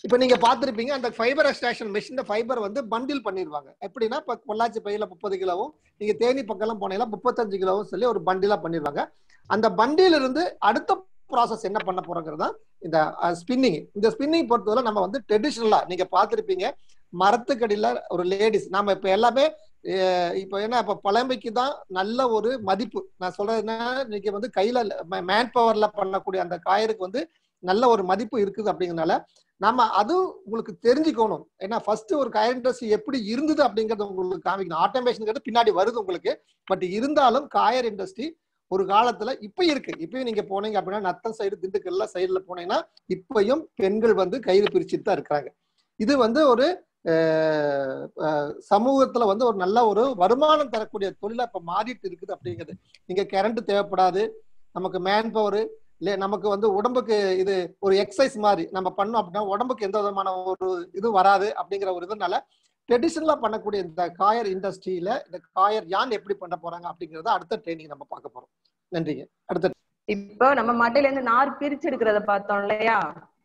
இப்ப நீங்க பாத்திருப்பீங்க அந்த ஃபைபர் எக்ஸ்ட்ராக்ஷன் மெஷின் ஃபைபர் வந்து பண்டில் பண்ணிடுவாங்க. எப்படின்னா இப்ப பொள்ளாச்சி பையில 30 கிலோவும் நீங்க தேனி பக்கம் போனீங்கன்னா 35 கிலோவும் சொல்லி ஒரு பண்டிலா பண்ணிடுவாங்க. அந்த பண்டில இருந்து அடுத்த ப்ராசஸ் என்ன பண்ண போறோங்கிறது இந்த ஸ்பின்னிங். இந்த ஸ்பின்னிங் பொறுத்தவரை நம்ம வந்து ட்ரெடிஷனலா நீங்க பார்த்திருப்பீங்க மரத்துக்கடியில ஒரு லேடிஸ் நாம இப்ப எல்லாமே இப்ப என்ன இப்ப பழமைக்கு தான் நல்ல ஒரு மதிப்பு. நான் சொல்றது என்ன இன்னைக்கு வந்து கையில மேன் பவர்ல பண்ணக்கூடிய அந்த காயருக்கு வந்து நல்ல ஒரு மதிப்பு இருக்குது அப்படிங்கறதுனால நாம அது உங்களுக்கு தெரிஞ்சுக்கணும். ஏன்னா ஃபர்ஸ்ட் ஒரு கயர் இண்டஸ்ட்ரி எப்படி இருந்தது அப்படிங்கறத உங்களுக்கு காமிக்கணும். ஆட்டோமேஷன் பின்னாடி வருது உங்களுக்கு. பட் இருந்தாலும் காயர் இண்டஸ்ட்ரி ஒரு காலத்துல இப்ப இருக்கு. இப்பயும் நீங்க போனீங்க அப்படின்னா நத்தம் சைடு திண்டுக்கல்ல சைடுல போனீங்கன்னா இப்பயும் பெண்கள் வந்து கயிறு பிரிச்சுட்டு தான் இருக்கிறாங்க. இது வந்து ஒரு சமூகத்துல வந்து ஒரு நல்ல ஒரு வருமானம் தரக்கூடிய தொழிலா இப்ப மாறிட்டு இருக்குது அப்படிங்கிறது. நீங்க கரண்ட் தேவைப்படாது, நமக்கு மேன் பவர் இல்ல, நமக்கு வந்து உடம்புக்கு இது ஒரு எக்ஸசைஸ் மாதிரி நம்ம பண்ணோம் அப்படின்னா உடம்புக்கு எந்த விதமான ஒரு இது வராது அப்படிங்கிற ஒரு இதனால ட்ரெடிஷனலா பண்ணக்கூடிய இந்த காயர் இண்டஸ்ட்ரியில இந்த காயர் யான் எப்படி பண்ண போறாங்க அப்படிங்கறத அடுத்த ட்ரைனிங் நம்ம பார்க்க போறோம். நன்றிங்க. அடுத்த இப்போ நம்ம மட்டையில இருந்து நார் பிரிச்சு எடுக்கிறத பார்த்தோம் இல்லையா?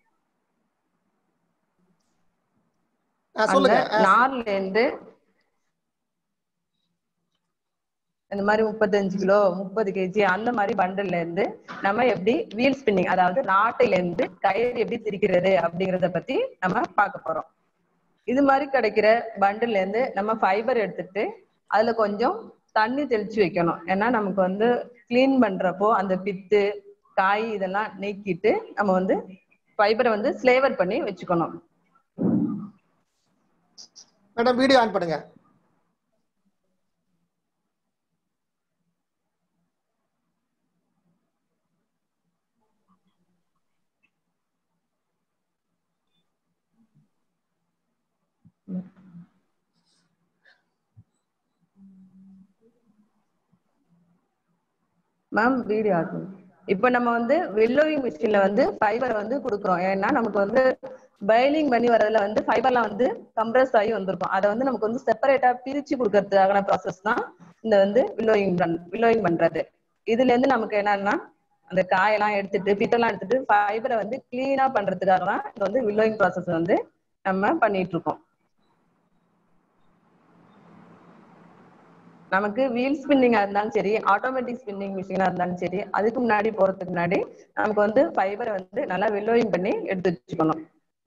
அந்த நார்ல இருந்து இந்த மாதிரி 35 கிலோ 30 கேஜி அந்த மாதிரி பண்டல்ல இருந்து நம்ம எப்படி வீல் ஸ்பின்னிங், அதாவது நாட்டையில இருந்து கயிறு எப்படி திரிக்கிறது அப்படிங்கறத பத்தி நம்ம பார்க்க போறோம். இது மாதிரி கிடைக்கிற பண்டல்ல இருந்து நம்ம ஃபைபர் எடுத்துட்டு அதுல கொஞ்சம் தண்ணி தெளிச்சு வைக்கணும். ஏன்னா நமக்கு வந்து கிளீன் பண்றப்போ அந்த பித்து காய் இதெல்லாம் நீக்கிட்டு நம்ம வந்து ஃபைபரை வந்து ஃபிளேவர் பண்ணி வச்சுக்கணும். மேடம் வீடியோ ஆன் பண்ணுங்க. மேம் வீடியோ ஆகும். இப்போ நம்ம வந்து வில்லோவிங் மிஷின்ல வந்து ஃபைபரை வந்து கொடுக்குறோம். ஏன்னா நமக்கு வந்து பைலிங் பண்ணி வரதுல வந்து ஃபைபர்லாம் வந்து கம்ப்ரஸ் ஆகி வந்திருக்கும். அதை வந்து நமக்கு வந்து செப்பரேட்டா பிரிச்சு கொடுக்கறதுக்கான ப்ராசஸ் தான் இந்த வந்து வில்லோவிங் பண்றது. இதுல இருந்து நமக்கு என்னன்னா அந்த காயெல்லாம் எடுத்துட்டு பித்தெல்லாம் எடுத்துட்டு ஃபைபரை வந்து கிளீனா பண்றதுக்காக தான் இந்த வந்து வில்லோவிங் ப்ராசஸ் வந்து நம்ம பண்ணிட்டு இருக்கோம். நமக்கு வீல் ஸ்பின்னிங்கா இருந்தாலும் சரி, ஆட்டோமேட்டிக் ஸ்பின்னிங் மிஷினா இருந்தாலும் சரி, அதுக்கு முன்னாடி போறதுக்கு முன்னாடி நமக்கு வந்து ஃபைபரை வந்து நல்லா வில்லோவிங் பண்ணி எடுத்து வச்சுக்கணும்.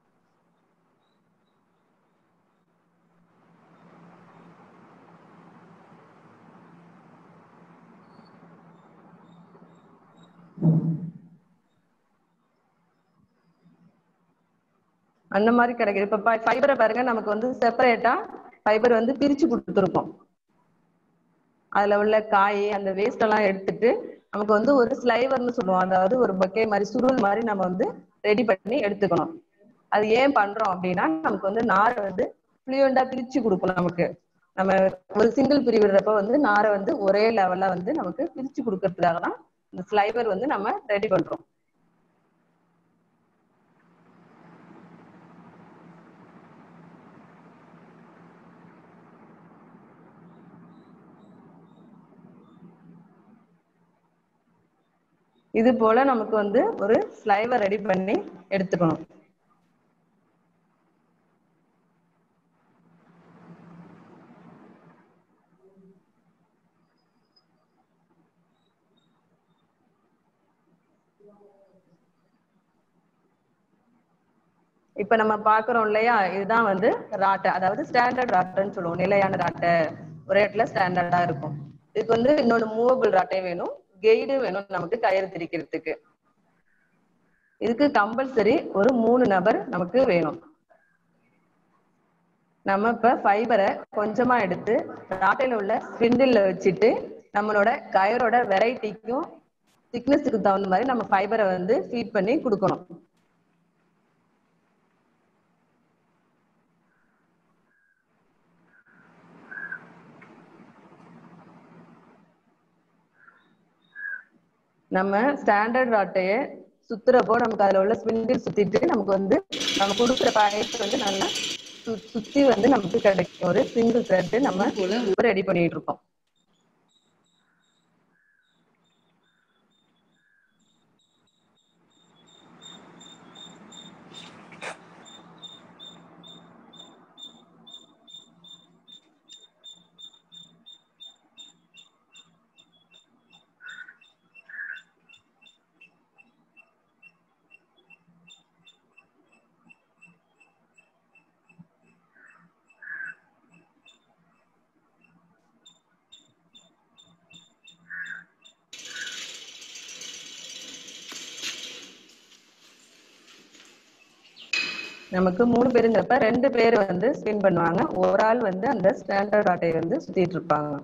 அந்த மாதிரி கிடைக்குது. இப்ப ஃபைபரை பாருங்க, நமக்கு வந்து செப்பரேட்டா ஃபைபர் வந்து பிரிச்சு கொடுத்துருக்கோம். அதுல உள்ள காய் அந்த வேஸ்ட் எல்லாம் எடுத்துட்டு நமக்கு வந்து ஒரு ஸ்லைவர்னு சொல்லுவோம், அதாவது ஒரு பக்கே மாதிரி சுருள் மாதிரி நம்ம வந்து ரெடி பண்ணி எடுத்துக்கணும். அது ஏன் பண்றோம் அப்படின்னா நமக்கு வந்து நாரை வந்து ஃப்ளூயண்டா பிரிச்சு கொடுக்கணும். நமக்கு நம்ம ஒரு சிங்கிள் பிரிவிடுறப்ப வந்து நாரை வந்து ஒரே லெவல்ல வந்து நமக்கு பிரிச்சு கொடுக்கறதுக்காக தான் இந்த ஸ்லைவர் வந்து நம்ம ரெடி பண்றோம். இது போல நமக்கு வந்து ஒரு ஸ்லைவர் ரெடி பண்ணி எடுத்துக்கணும். இப்ப நம்ம பாக்குறோம் இல்லையா, இதுதான் வந்து ராட்டை, அதாவது ஸ்டாண்டர்ட் ராட்டைன்னு சொல்லுவோம். நிலையான ராட்டை ஒரு இடத்துல ஸ்டாண்டர்டா இருக்கும். இதுக்கு வந்து இன்னொரு மூவபிள் ராட்டை வேணும், கெய்டு வேணும் நமக்கு கயிறு திரிக்கிறதுக்கு. இதுக்கு கம்பல்சரி ஒரு 3 நபர் நமக்கு வேணும். நம்ம இப்ப ஃபைபரை கொஞ்சமா எடுத்து ராட்டையில உள்ள ஸ்பிண்டில்ல வச்சுட்டு நம்மளோட கயரோட வெரைட்டிக்கும் திக்னஸுக்கு தகுந்த மாதிரி நம்ம ஃபைபரை வந்து ஃபீட் பண்ணி கொடுக்கணும். நம்ம ஸ்டாண்டர்ட் ராட்டையை சுத்துறப்போ நமக்கு அதுல உள்ள ஸ்பிண்டில் சுத்திட்டு நமக்கு வந்து நம்ம கொடுக்குற பைப் வந்து நல்லா சுத்தி வந்து நமக்கு கிடைக்கும். ஒரு சிங்கிள் த்ரெட் நம்ம ரெடி பண்ணிட்டு இருக்கோம். நமக்கு 3 பேருங்கிறப்ப 2 பேர் வந்து ஸ்பின் பண்ணுவாங்க, ஒரு ஆள் வந்து அந்த ஸ்டாண்டர்ட் ராட்டையை வந்து சுத்திட்டு இருப்பாங்க.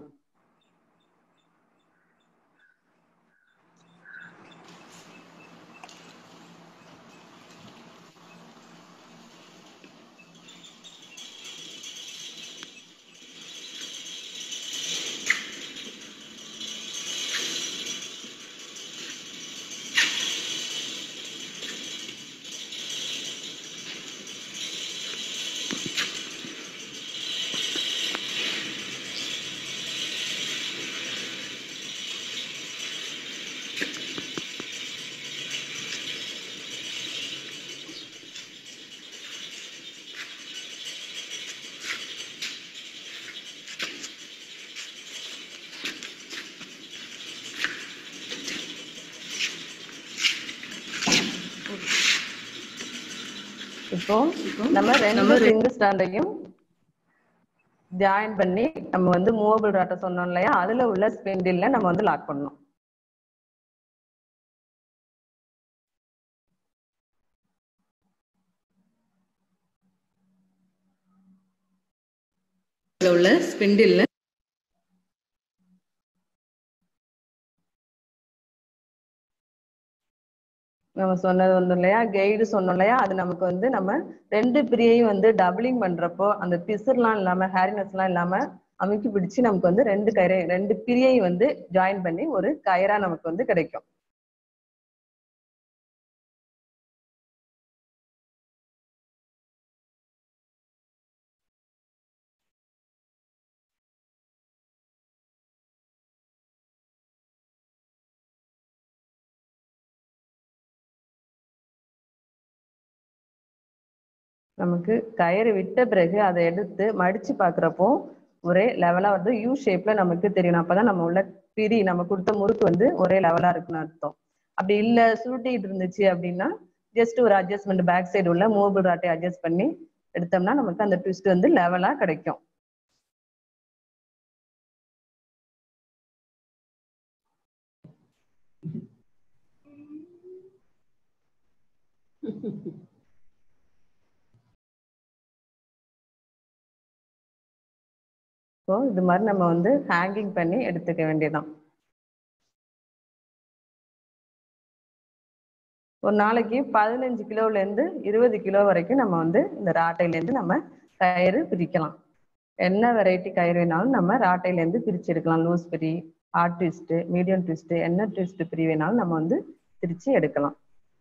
இப்போ நம்ம 2 சிங்கிள் ஸ்டாண்டையும் ஜாயின் பண்ணி நம்ம வந்து மூவபிள் ராட்டை சொன்னோம் இல்லையா, அதுல உள்ள ஸ்பெண்டில்ல நம்ம வந்து லாக் பண்ணணும். உள்ள ஸ்பெண்டில்ல நம்ம சொன்னது வந்து இல்லையா, கைடு சொன்னோம் இல்லையா, அது நமக்கு வந்து நம்ம 2 பிரியையும் வந்து டபுளிங் பண்றப்போ அந்த பிசுர்லாம் இல்லாம ஹேரினஸ்லாம் இல்லாம அமுக்கி பிடிச்சு நமக்கு வந்து 2 பிரியையும் வந்து ஜாயின் பண்ணி ஒரு கயிறா நமக்கு வந்து கிடைக்கும். நமக்கு கயிறு விட்ட பிறகு அதை எடுத்து மடிச்சு பாக்குறப்போ ஒரே லெவலா வந்து யூ ஷேப்ல நமக்கு தெரியணும். அப்பதான் நம்ம உள்ள நம்ம கொடுத்த முறுக்கு வந்து ஒரே லெவலா இருக்குன்னு அர்த்தம். அப்படி இல்ல சுருட்டிட்டு இருந்துச்சு அப்படின்னா ஜஸ்ட் ஒரு அட்ஜஸ்ட்மெண்ட் பேக் சைடு உள்ள மூவபிள் ராட்டை அட்ஜஸ்ட் பண்ணி எடுத்தோம்னா நமக்கு அந்த ட்விஸ்ட் வந்து லெவலா கிடைக்கும். ஸோ இது மாதிரி நம்ம வந்து ஹேங்கிங் பண்ணி எடுத்துக்க வேண்டியதான். ஒரு நாளைக்கு 15 கிலோல இருந்து 20 கிலோ வரைக்கும் நம்ம வந்து இந்த ராட்டையில இருந்து நம்ம கயிறு பிரிக்கலாம். என்ன வெரைட்டி கயிறு வேணாலும் நம்ம ராட்டையில இருந்து பிரிச்சு எடுக்கலாம். லூஸ் பிரி, ஹார்ட் ட்விஸ்ட், மீடியம் ட்விஸ்ட், என்ன ட்விஸ்ட் பிரி வேணாலும் நம்ம வந்து பிரிச்சு எடுக்கலாம்.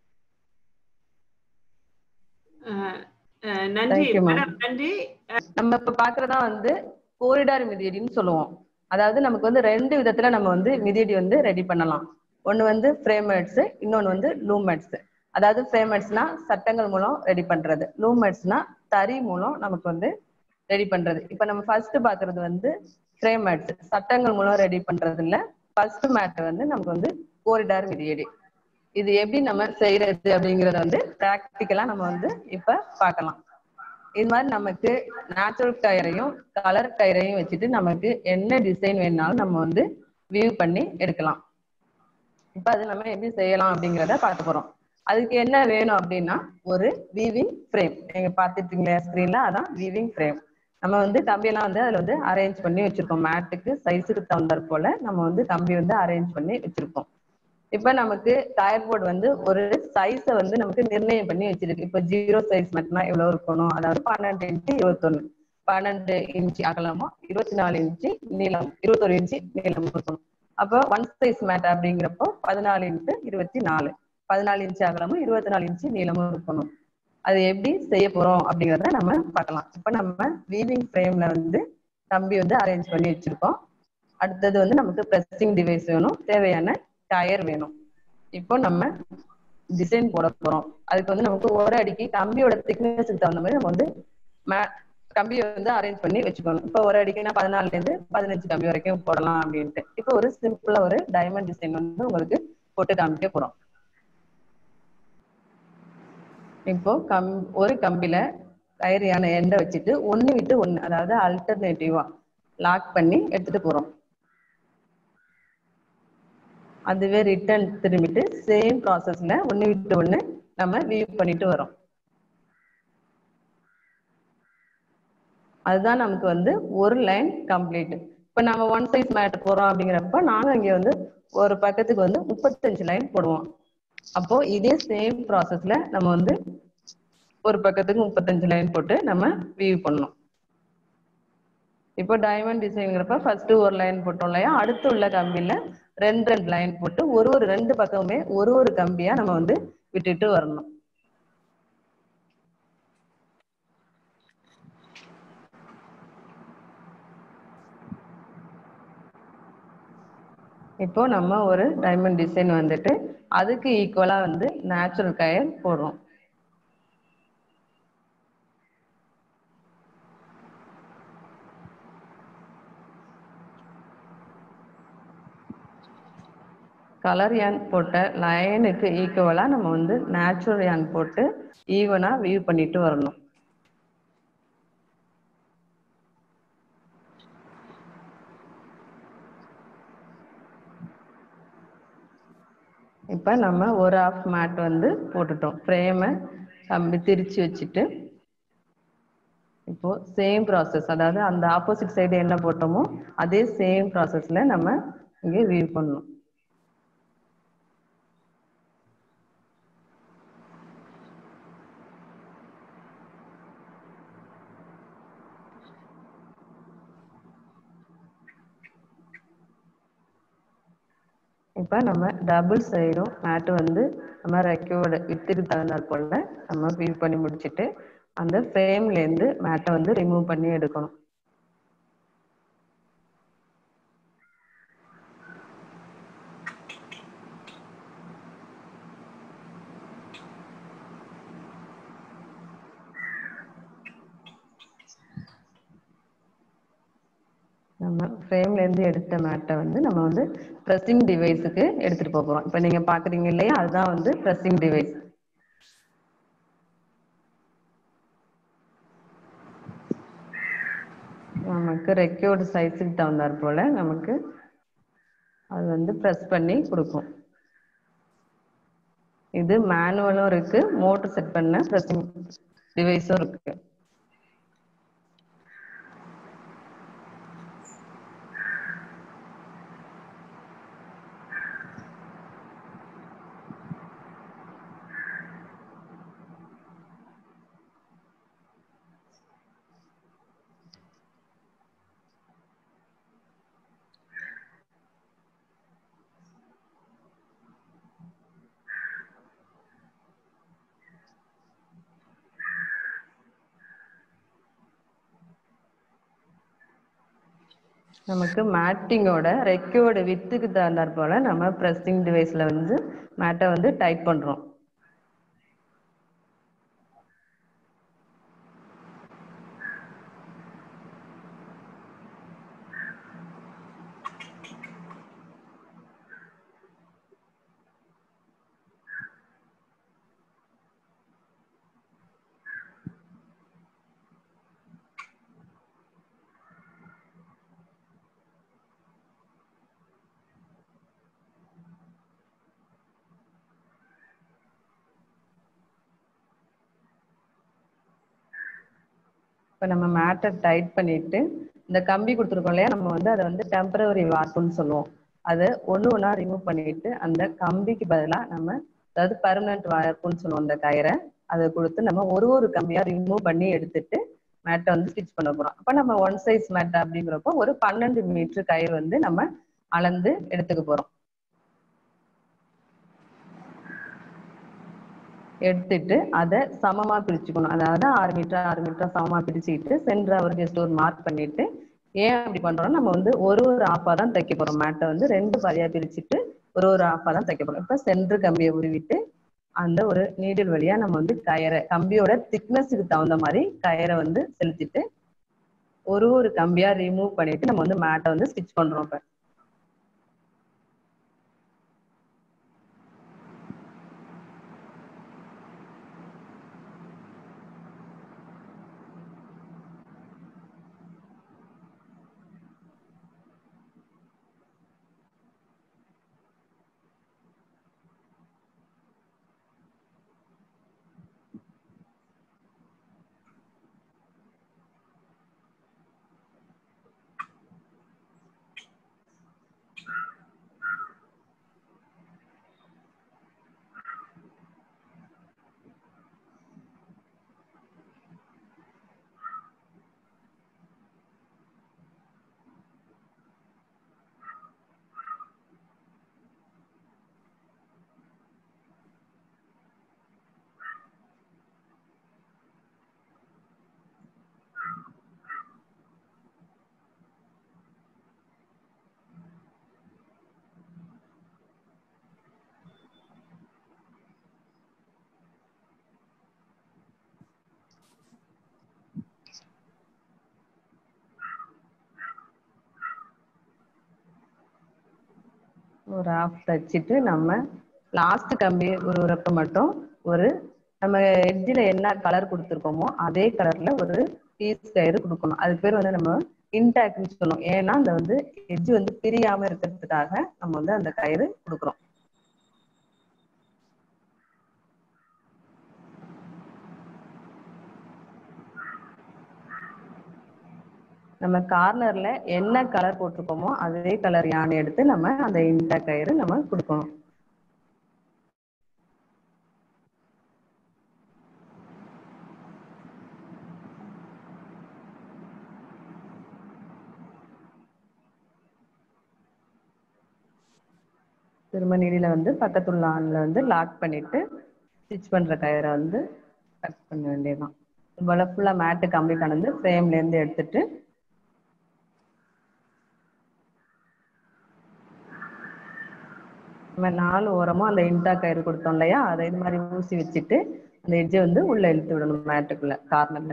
நன்றி மேடம், நன்றி. நம்ம இப்ப பாக்குறதா வந்து கோரிடார் மிதியடின்னு சொல்லுவோம். அதாவது நமக்கு வந்து 2 விதத்துல நம்ம வந்து மிதியடி வந்து ரெடி பண்ணலாம். ஒண்ணு வந்து ஃப்ரேம்மேட்ஸ், இன்னொன்னு வந்து லூம்மேட்ஸ். அதாவது ஃப்ரேம்மேட்ஸ்னா சட்டங்கள் மூலம் ரெடி பண்றது, லூம்மேட்ஸ்னா தறி மூலம் நமக்கு வந்து ரெடி பண்றது. இப்ப நம்ம ஃபர்ஸ்ட் பாக்குறது வந்து ஃப்ரேம்மேட்ஸ், சட்டங்கள் மூலம் ரெடி பண்றது இல்ல. ஃபர்ஸ்ட் மேட் வந்து நமக்கு வந்து கோரிடார் மிதியடி. இது எப்படி நம்ம செய்யறது அப்படிங்கறத வந்து பிராக்டிக்கலா நம்ம வந்து இப்ப பார்க்கலாம். இது மாதிரி நமக்கு நேச்சுரல் கயிறையும் கலர் கயிறையும் வச்சுட்டு நமக்கு என்ன டிசைன் வேணாலும் நம்ம வந்து வியூ பண்ணி எடுக்கலாம். இப்ப அது நம்ம எப்படி செய்யலாம் அப்படிங்கிறத பார்க்க போறோம். அதுக்கு என்ன வேணும் அப்படின்னா ஒரு வீவிங் ஃப்ரேம். நீங்க பார்த்துட்டீங்களா ஸ்கிரீன்ல, அதான் வீவிங் ஃப்ரேம். நம்ம வந்து கம்பியெல்லாம் வந்து அதுல வந்து அரேஞ்ச் பண்ணி வச்சிருக்கோம். மேட்டுக்கு சைஸுக்கு தகுந்தாற் போல நம்ம வந்து கம்பி வந்து அரேஞ்ச் பண்ணி வச்சிருக்கோம். இப்ப நமக்கு டயர் போர்டு வந்து ஒரு சைஸை வந்து நமக்கு நிர்ணயம் பண்ணி வச்சிருக்கு. இப்ப 0 சைஸ் மட்டும்னா எவ்வளவு இருக்கணும், அதாவது 12 இன்ச்சு 21, 12 இன்ச்சு அகலமும் 24 இன்ச்சு நீளம், 21 இன்ச்சு நீளம் இருக்கணும். அப்போ 1 சைஸ் மேட் அப்படிங்கிறப்போ 14 இன்ட்டு 24, 14 இன்ச்சு அகலமும் 24 இன்ச்சு நீளமும் இருக்கணும். அது எப்படி செய்ய போறோம் அப்படிங்கிறத நம்ம பார்க்கலாம். இப்ப நம்ம வீவிங் ஃப்ரேம்ல வந்து கம்பி வந்து அரேஞ்ச் பண்ணி வச்சிருக்கோம். அடுத்தது வந்து நமக்கு பிரஸ்ஸிங் டிவைஸ் வேணும், தேவையான டயர் வேணும். இப்போ நம்ம டிசைன் போட போறோம். அதுக்கு வந்து நமக்கு ஒரு அடிக்கு கம்பியோட திக்னஸுக்கு தகுந்த மாதிரி நம்ம வந்து கம்பியை வந்து அரேஞ்ச் பண்ணி வச்சுக்கணும். இப்போ ஒரு அடிக்குன்னா 14ல இருந்து 15 கம்பி வரைக்கும் போடலாம் அப்படின்ட்டு. இப்போ ஒரு சிம்பிளா ஒரு டைமண்ட் டிசைன் வந்து உங்களுக்கு போட்டு காமிக்க போறோம். இப்போ ஒரு கம்பியில கயிறியான எண்டை வச்சுட்டு ஒண்ணு விட்டு ஒண்ணு, அதாவது அல்டர்னேட்டிவா லாக் பண்ணி எடுத்துட்டு போறோம். அதுவே ரிட்டர்ன் திரும்பிட்டு சேம் ப்ராசஸ்ல ஒண்ணு விட்டு ஒண்ணு நம்ம வியூ பண்ணிட்டு வரோம். அதுதான் நமக்கு வந்து ஒரு லைன் கம்ப்ளீட். இப்ப நம்ம ஒன் சைஸ் மேட் போறோம் அப்படிங்கிறப்ப நாங்க இங்க வந்து ஒரு பக்கத்துக்கு வந்து 35 லைன் போடுவோம். அப்போ இதே சேம் ப்ராசஸ்ல நம்ம வந்து ஒரு பக்கத்துக்கு 35 லைன் போட்டு நம்ம வீவ் பண்ணணும். இப்போ டைமண்ட் டிசைன்ங்கிறப்ப ஃபர்ஸ்ட் ஒரு லைன் போட்டோம் இல்லையா, அடுத்து உள்ள கம்பியில ரெண்டு லைன் போட்டு ஒரு ரெண்டு பக்கமுமே ஒரு கம்பியா நம்ம வந்து விட்டுட்டு வரணும். இப்போ நம்ம ஒரு டைமண்ட் டிசைன் வந்துட்டு அதுக்கு ஈக்குவலா வந்து நேச்சுரல் கயர் போடுறோம். கலர் யான் போட்ட லைனுக்கு ஈக்குவலா நம்ம வந்து நேச்சுரல் யான் போட்டு ஈவனா வீவ் பண்ணிட்டு வரணும். இப்ப நம்ம ஒரு ஆஃப் மேட் வந்து போட்டுட்டோம். ஃப்ரேமை கம்பி திரிச்சு வச்சுட்டு இப்போ சேம் ப்ராசஸ், அதாவது அந்த ஆப்போசிட் சைடு என்ன போட்டோமோ அதே சேம் ப்ராசஸ்ல நம்ம இங்கே வீவ் பண்ணணும். இப்போ நம்ம டபுள் சைடும் மேட் வந்து நம்ம ரெக்கையோட வித்துக்கு தகுந்தாற் போல நம்ம வீவ் பண்ணி முடிச்சுட்டு அந்த ஃப்ரேம்ல இருந்து மேட்டை வந்து ரிமூவ் பண்ணி எடுக்கணும். நம்ம ஃப்ரேம்ல இருந்து எடுத்த மேட்டை வந்து நம்ம வந்து ப்ரெஸ்ஸிங் டிவைஸுக்கு எடுத்துட்டு போகிறோம். இப்போ நீங்க பாக்குறீங்க இல்லையா, அதுதான் வந்து ப்ரெஸ்ஸிங் டிவைஸ். நமக்கு ரெக்கையோட சைஸுக்கு தகுந்தாற் போல நமக்கு அது வந்து ப்ரெஸ் பண்ணி கொடுக்கும். இது மேனுவலும் இருக்கு, மோட்டர் செட் பண்ண ப்ரெஸ்ஸிங் டிவைஸும் இருக்கு. நமக்கு மேட்டிங்கோட ரெக்கையோட வித்துக்கு தகுந்தாற் போல நம்ம ப்ரெஸ்ஸிங் டிவைஸ்ல வந்து மேட்டை வந்து டைட் பண்றோம். இப்போ நம்ம மேட்டை டைட் பண்ணிட்டு இந்த கம்பி கொடுத்துருக்கோம் இல்லையா, நம்ம வந்து அதை வந்து டெம்பரவரி வார்ப்புன்னு சொல்லுவோம். அதை ஒண்ணா ரிமூவ் பண்ணிட்டு அந்த கம்பிக்கு பதிலாக நம்ம, அதாவது பர்மனன்ட் வார்ப்புன்னு சொல்லுவோம், அந்த கயிறை அதை கொடுத்து நம்ம ஒரு கம்பியா ரிமூவ் பண்ணி எடுத்துட்டு மேட்டை வந்து ஸ்டிச் பண்ண போறோம். அப்போ நம்ம ஒன் சைஸ் மேட் அப்படிங்கிறப்போ ஒரு 12 மீட்டர் கயிறு வந்து நம்ம அளந்து எடுத்துக்க போறோம். எடுத்துட்டு அதை சமமா பிரிச்சுக்கணும். அதாவது 6 மீட்டர் 6 மீட்டர் சமமா பிரிச்சுக்கிட்டு சென்டரா ஒரு ஜஸ்ட் ஒரு மார்க் பண்ணிட்டு, ஏன் அப்படி பண்றோம்னா நம்ம வந்து ஒரு ஆஃபா தான் தைக்க போறோம். மேட்டை வந்து 2 பாதியா பிரிச்சுட்டு ஒரு ஆஃபா தான் தைக்க போறோம். இப்ப சென்டர் கம்பியை உருவிட்டு அந்த ஒரு நீடில் வழியா நம்ம வந்து கயிறை கம்பியோட திக்னஸுக்கு தகுந்த மாதிரி கயிறை வந்து செலுத்திட்டு ஒரு கம்பியா ரிமூவ் பண்ணிட்டு நம்ம வந்து மேட்டை வந்து ஸ்டிச் பண்றோம். இப்ப ஒரு ஆஃப் தச்சுட்டு நம்ம லாஸ்ட் கம்பி உருவரப்ப மட்டும் ஒரு நம்ம எட்ஜில் என்ன கலர் கொடுத்துருக்கோமோ அதே கலர்ல ஒரு பீஸ் கயிறு கொடுக்கணும். அது பேர் வந்து நம்ம இன்டாக்ட்னு சொல்லுவோம். ஏன்னா அந்த வந்து எட்ஜ் வந்து பிரியாம இருக்கிறதுக்காக நம்ம வந்து அந்த கயிறு கொடுக்குறோம். நம்ம கார்னர்ல என்ன கலர் போட்டிருக்கோமோ அதே கலர் யானை எடுத்து நம்ம அந்த இன்டாக்ட் கயிறு நம்ம கொடுக்கணும். திரும்ப நீடில வந்து பக்கத்துள்ள ஆன்ல வந்து லாக் பண்ணிட்டு ஸ்டிச் பண்ற கயிறை வந்து கட் பண்ண வேண்டியதுதான். இதுபோல ஃபுல்லா மேட்டு கம்ப்ளீட் ஆனது ஃப்ரேம்ல இருந்து எடுத்துட்டு நம்ம 4 ஓரமும் அந்த இன்டா கயிறு கொடுத்தோம் இல்லையா, அதை இது மாதிரி ஊசி வச்சுட்டு அந்த எட்ஜை வந்து உள்ள இழுத்து விடணும் மேட்டுக்குள்ள கார்னர்ல.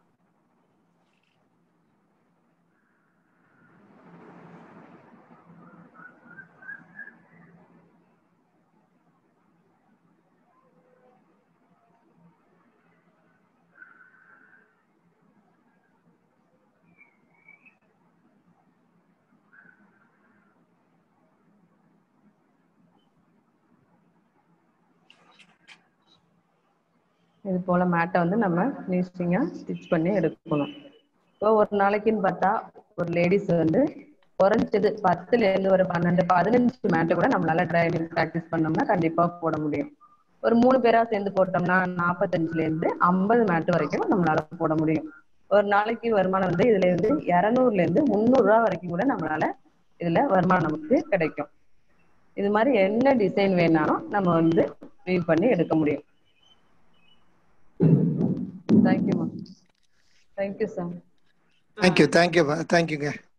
இது போல மேட்டை வந்து நம்ம ஃபினிஷிங்கா ஸ்டிச் பண்ணி எடுக்கணும். இப்போ ஒரு நாளைக்குன்னு பார்த்தா ஒரு லேடிஸ் வந்து குறைஞ்சது 10லேருந்து ஒரு 12 15 மேட்டு கூட நம்மளால டிரைவிங் ப்ராக்டிஸ் பண்ணோம்னா கண்டிப்பா போட முடியும். ஒரு 3 பேரா சேர்ந்து போட்டோம்னா 45லேருந்து 50 மேட்டு வரைக்கும் நம்மளால போட முடியும். ஒரு நாளைக்கு வருமானம் வந்து இதுல இருந்து 200லேருந்து 300 ரூபா வரைக்கும் கூட நம்மளால இதுல வருமானம் நமக்கு கிடைக்கும். இது மாதிரி என்ன டிசைன் வேணாலும் நம்ம வந்து வீவ் பண்ணி எடுக்க முடியும். Thank you ma'am. Thank you sir. தேங்க்யூங்க.